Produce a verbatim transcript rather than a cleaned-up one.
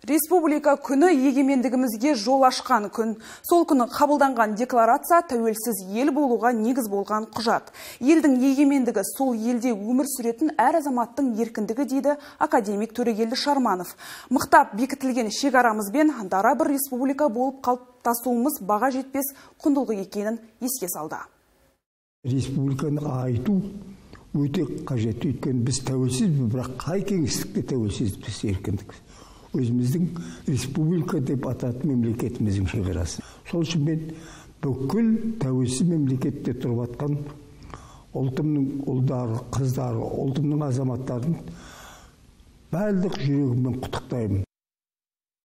Республика күні егемендігімізге жол ашқан күн. Сол күні қабылданған декларация тәуелсіз ел болуға негіз болған құжат. Елдің егемендігі сол елде өмір сүретін әр азаматтың еркіндігі дейді академик Төрегелді Шарманов. Мықтап бекітілген шекарамызбен дара бір республика болып қалыптасуымыз баға жетпес құндылық екенін еске салды. Республиканы айту өте қажет, өйткені біз тәуелсізбіз, бірақ қай кеңістікте тәуелсізбіз, еркіндік. Өзіміздің республика деп ататын мемлекетіміздің шекарасы. Сол үшін мен бүкіл тәуелсіз мемлекетте тұрып атқан ұлтымның ұлдары, қыздары, ұлтымның азаматтарын барлық жүрегіммен құттықтаймын.